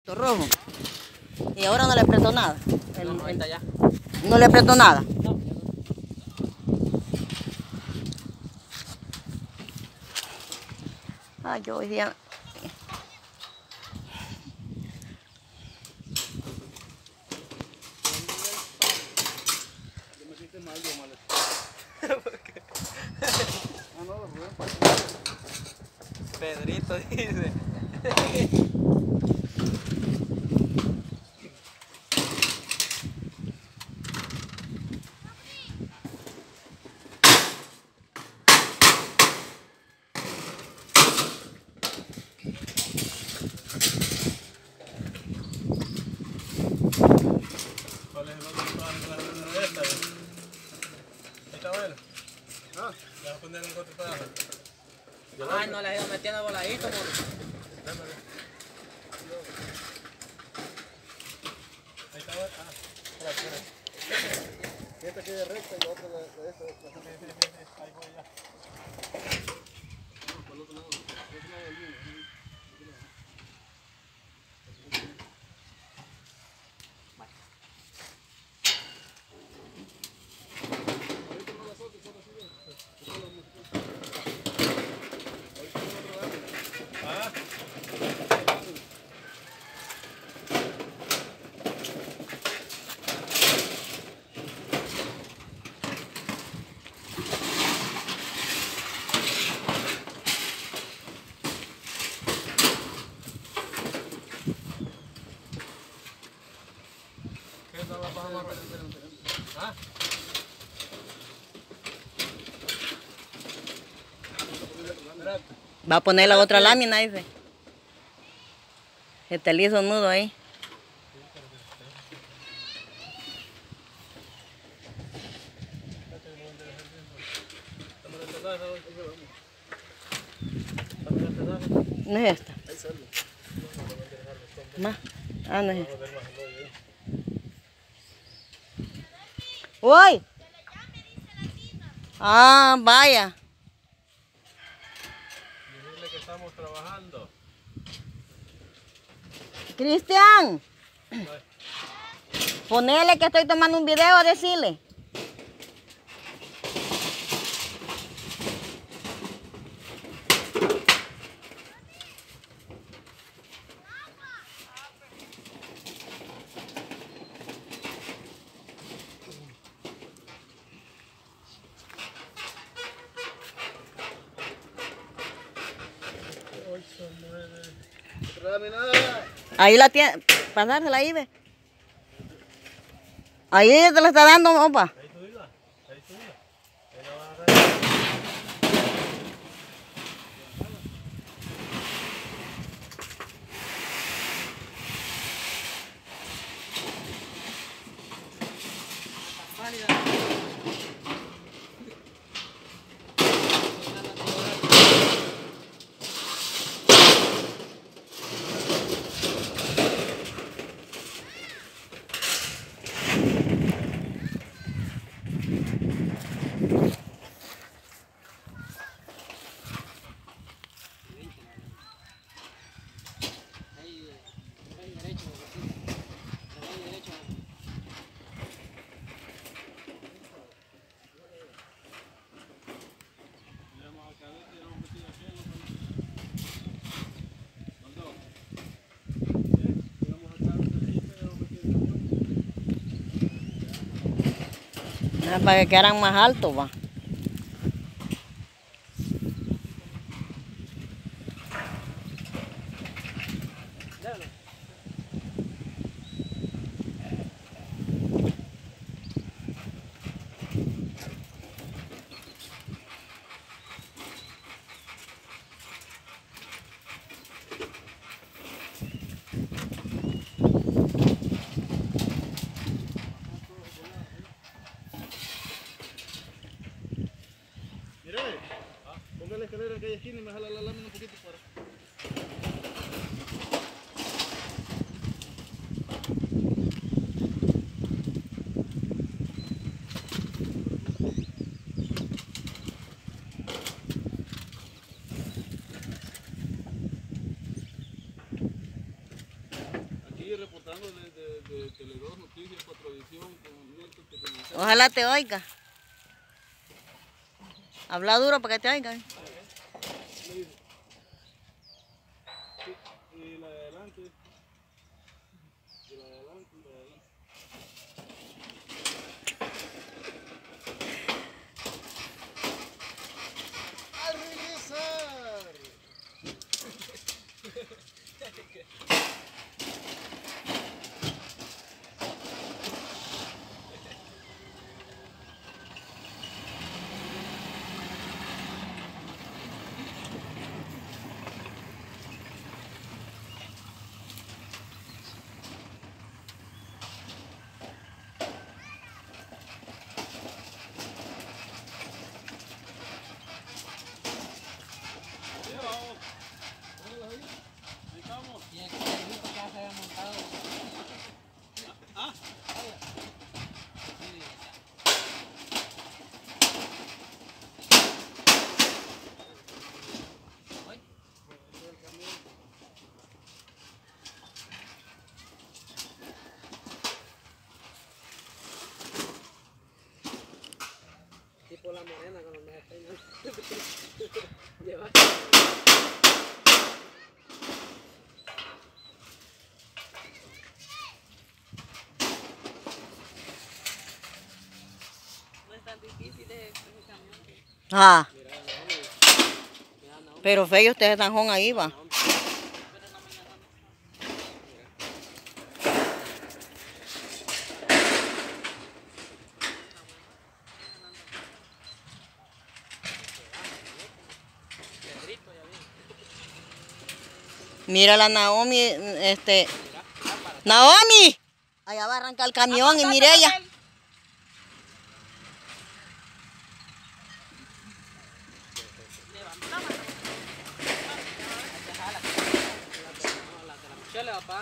Rojo. Y ahora no le apretó nada. No, ahí está ya. No le apretó nada. No. Ay, yo hoy día... Yo me siento mal, yo mal. ¿Por qué? Ah, no, Rubén. Pedrito dice. ¿Cuál es el otro que va a entrar en esta? Ahí está bueno. Ah, le vas a poner el otro pedazo. Ay, no le he ido metiendo voladito, mono. Ahí está bueno. Ah, espera. Esta quede recta y la otra de esta. Ahí voy ya. No, por el otro lado. Por el otro lado del mío. ¿Qué no la pasamos a ver? ¿Ah? Va a poner la otra lámina, dice. Se te le hizo un nudo ahí. No es esta. Ahí sale. Más. Ah, no es esta. ¡Uy! Ah, vaya. Dile que estamos trabajando. Cristian. Ponele que estoy tomando un video, decirle. Ahí la tiene, pasársela ahí, ve. Ahí te la está dando, opa. Ahí tú iba. Ahí tú iba. Ahí la vas a agarrar. Para que quedaran más altos, va. ahí reportando de Tele2 Noticias, Patrovisión, con Ojalá te oiga. Habla duro para que te oiga. y la de adelante, y la de adelante, y la de adelante. ¡Al regresar! Y el carrito que ya se había montado. Tipo la morena con los meses peinan. Lleva. No es tan difícil ese camión. Ah. Pero feo, ustedes están con ahí, va. Mira la Naomi, ¡Naomi! Allá va a arrancar el camión y mire ella. Chale, papá.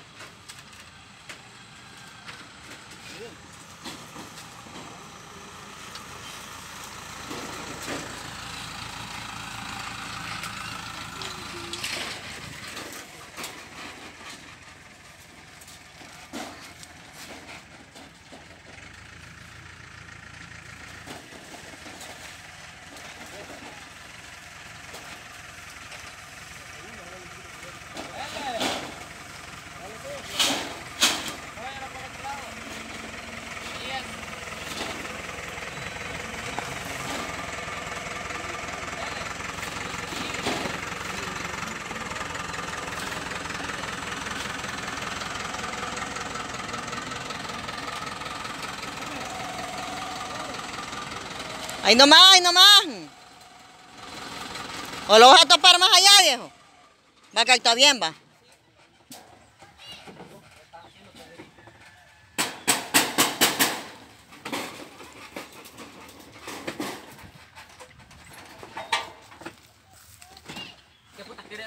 Ahí nomás, ahí nomás. ¿O lo vas a topar más allá, viejo? Va que está bien, va. ¿Qué putas quieres?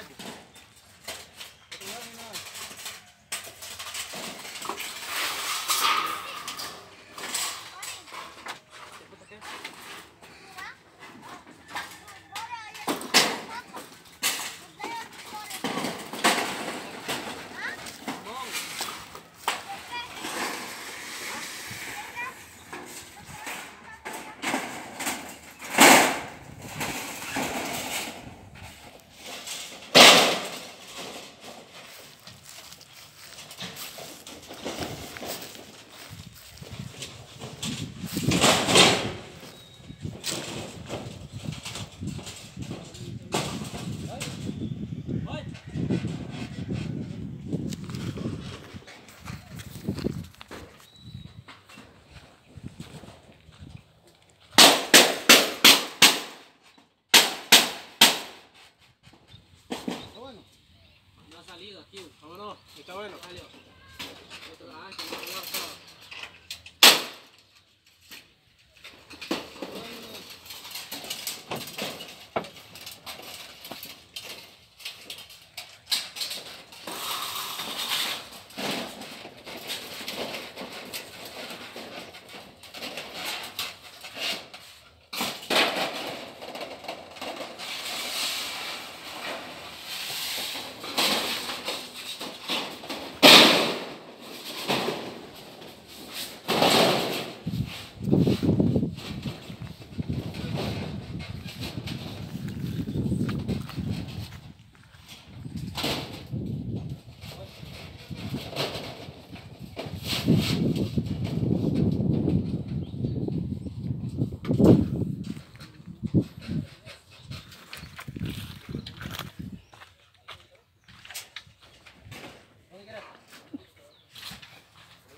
No ha salido aquí. Vámonos, está bueno. Salió. Otro ancho, no lo todo.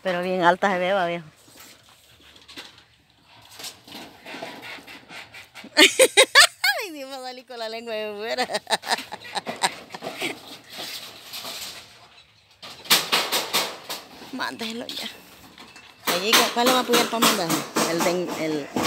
Pero bien alta se ve, va, viejo. Ay, Dios, me salí con la lengua de fuera. Mándelo ya. Allí, ¿cuál le va a apoyar para mandarlo? El